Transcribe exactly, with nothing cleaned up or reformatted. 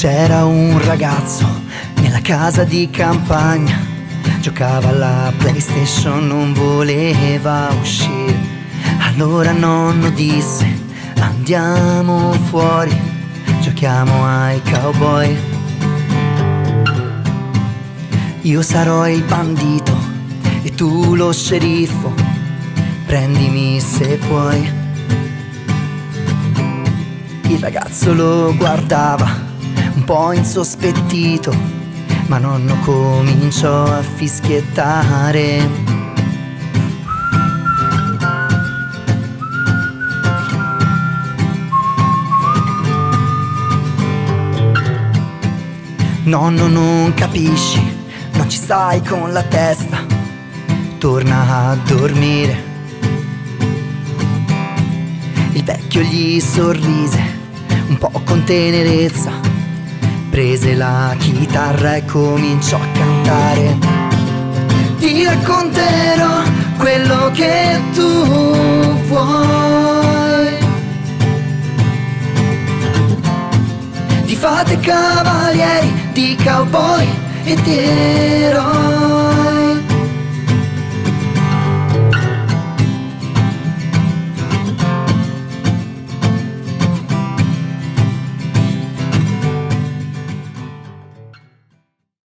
C'era un ragazzo nella casa di campagna, giocava alla PlayStation, non voleva uscire. Allora nonno disse: andiamo fuori, giochiamo ai cowboy. Io sarò il bandito e tu lo sceriffo, prendimi se puoi. Il ragazzo lo guardava un po' insospettito, ma nonno cominciò a fischiettare. Nonno, non capisci, non ci stai con la testa, torna a dormire. Il vecchio gli sorrise un po' con tenerezza, prese la chitarra e cominciò a cantare. Ti racconterò quello che tu vuoi, di fate cavalieri, di cowboy e di eroi.